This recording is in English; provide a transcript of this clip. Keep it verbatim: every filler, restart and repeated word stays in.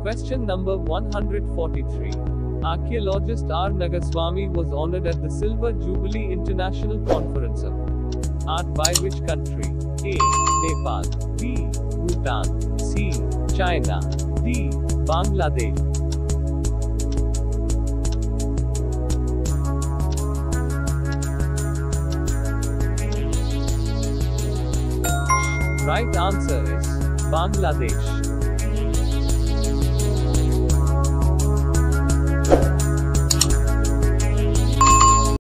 Question number one hundred forty-three. Archaeologist R. Nagaswamy was honored at the Silver Jubilee International Conference of Art by which country? A. Nepal. B. Bhutan. C. China. D. Bangladesh. Right answer is Bangladesh.